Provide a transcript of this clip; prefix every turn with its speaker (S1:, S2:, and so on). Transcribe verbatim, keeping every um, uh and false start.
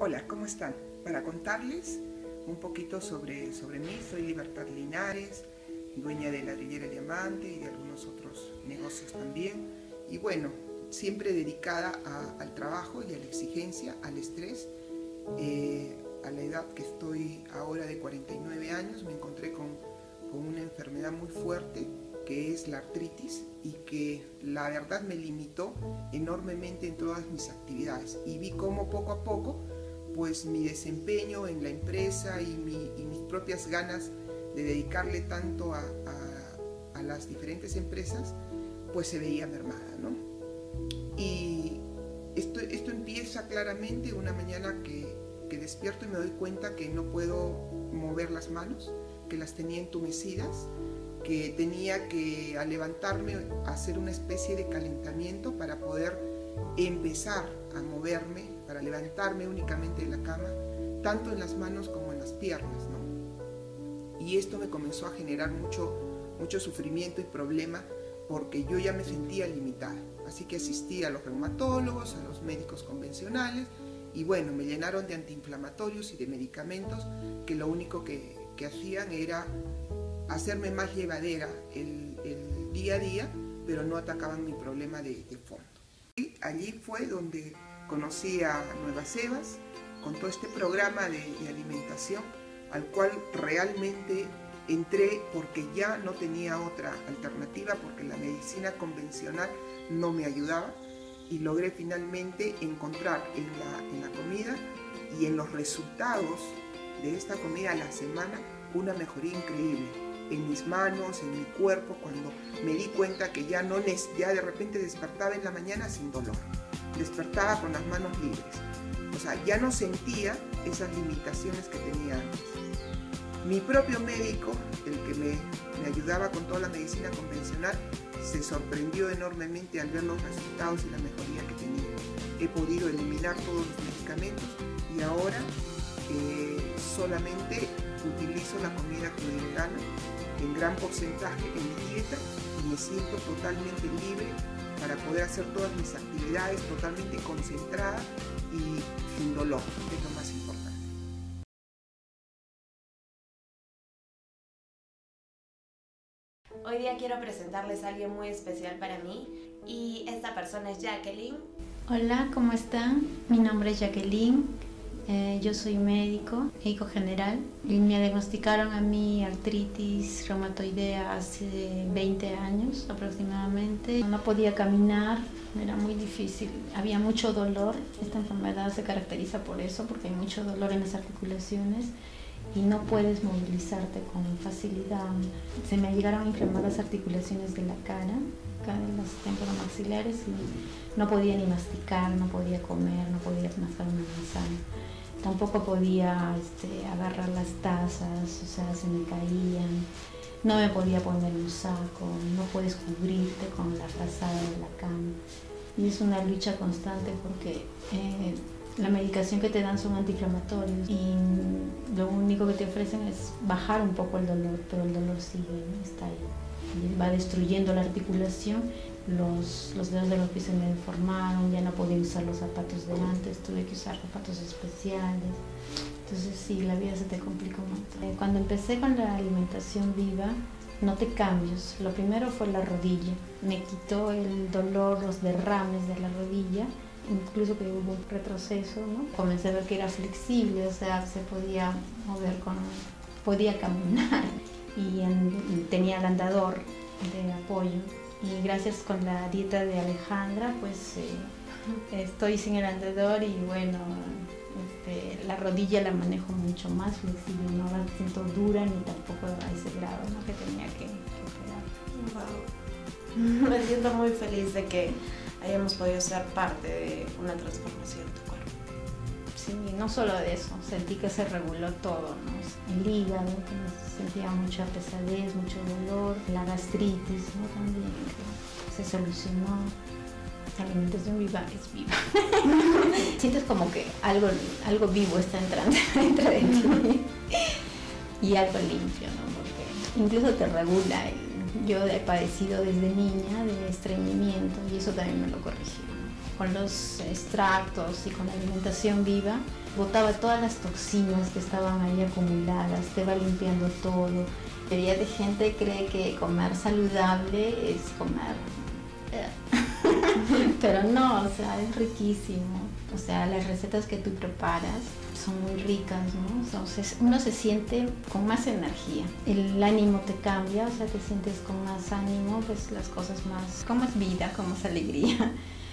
S1: Hola, ¿cómo están? Para contarles un poquito sobre, sobre mí, soy Libertad Linares, dueña de Ladrillera Diamante y de algunos otros negocios también. Y bueno, siempre dedicada a, al trabajo y a la exigencia, al estrés. Eh, a la edad que estoy ahora de cuarenta y nueve años, me encontré con, con una enfermedad muy fuerte, que es la artritis, y que la verdad me limitó enormemente en todas mis actividades. Y vi cómo poco a poco pues mi desempeño en la empresa y, mi, y mis propias ganas de dedicarle tanto a, a, a las diferentes empresas pues se veía mermada, ¿no? Y esto, esto empieza claramente una mañana que, que despierto y me doy cuenta que no puedo mover las manos, que las tenía entumecidas, que tenía que al levantarme hacer una especie de calentamiento para poder empezar a moverme, para levantarme únicamente de la cama, tanto en las manos como en las piernas, ¿no? Y esto me comenzó a generar mucho, mucho sufrimiento y problema, porque yo ya me sentía limitada. Así que asistí a los reumatólogos, a los médicos convencionales, y bueno, me llenaron de antiinflamatorios y de medicamentos que lo único que, que hacían era hacerme más llevadera el, el día a día, pero no atacaban mi problema de, de fondo. Y allí fue donde conocí a Nueva Sebas, con todo este programa de, de alimentación, al cual realmente entré porque ya no tenía otra alternativa, porque la medicina convencional no me ayudaba, y logré finalmente encontrar en la, en la comida y en los resultados de esta comida a la semana una mejoría increíble en mis manos, en mi cuerpo, cuando me di cuenta que ya, no, ya de repente despertaba en la mañana sin dolor, despertaba con las manos libres, o sea, ya no sentía esas limitaciones que tenía antes. Mi propio médico, el que me, me ayudaba con toda la medicina convencional, se sorprendió enormemente al ver los resultados y la mejoría que tenía. He podido eliminar todos los medicamentos y ahora eh, solamente utilizo la comida judiciana en gran porcentaje en mi dieta y me siento totalmente libre para poder hacer todas mis actividades totalmente concentrada y sin dolor, que es lo más importante.
S2: Hoy día quiero presentarles a alguien muy especial para mí y esta persona es Jacqueline.
S3: Hola, ¿cómo están? Mi nombre es Jacqueline. Eh, yo soy médico, médico general, y me diagnosticaron a mí artritis reumatoidea hace veinte años aproximadamente. No podía caminar, era muy difícil, había mucho dolor. Esta enfermedad se caracteriza por eso, porque hay mucho dolor en las articulaciones y no puedes movilizarte con facilidad. Se me llegaron a inflamar las articulaciones de la cara, acá en los temporomaxilares, y no podía ni masticar, no podía comer, no podía mascar una manzana. Tampoco podía este, agarrar las tazas, o sea, se me caían. No me podía poner un saco, no puedes cubrirte con la frazada de la cama. Y es una lucha constante porque eh, la medicación que te dan son antiinflamatorios y lo único que te ofrecen es bajar un poco el dolor, pero el dolor sigue, ¿no? Está ahí. Y va destruyendo la articulación. Los, los dedos de los pies se me deformaron, ya no podía usar los zapatos de antes, tuve que usar zapatos especiales. Entonces sí, la vida se te complica un montón. Cuando empecé con la alimentación viva, noté cambios. Lo primero fue la rodilla. Me quitó el dolor, los derrames de la rodilla, incluso que hubo un retroceso, ¿no? Comencé a ver que era flexible, o sea, se podía mover con... podía caminar y, en, y tenía el andador de apoyo. Y gracias con la dieta de Alejandra, pues eh, estoy sin el andador y bueno, este, la rodilla la manejo mucho más flexible, no la siento dura ni tampoco a ese grado, ¿no? Que tenía que, que
S2: Wow.
S3: operar.
S2: Me siento muy feliz de que hayamos podido ser parte de una transformación de tu cuerpo.
S3: Sí, no solo de eso, sentí que se reguló todo, ¿no? El hígado, que me sentía mucha pesadez, mucho dolor, la gastritis, ¿no? También que se solucionó. La alimentación viva es viva. Sientes como que algo, algo vivo está entrando dentro de ti y algo limpio, ¿no? Porque incluso te regula. El, yo he padecido desde niña de estreñimiento y eso también me lo corrigió. con los extractos y con la alimentación viva, botaba todas las toxinas que estaban ahí acumuladas, te va limpiando todo. La mayoría de gente cree que comer saludable es comer, pero no, o sea, es riquísimo. O sea, las recetas que tú preparas son muy ricas, ¿no? Entonces uno se siente con más energía, el ánimo te cambia, o sea, te sientes con más ánimo, pues las cosas más, con más vida, con más alegría.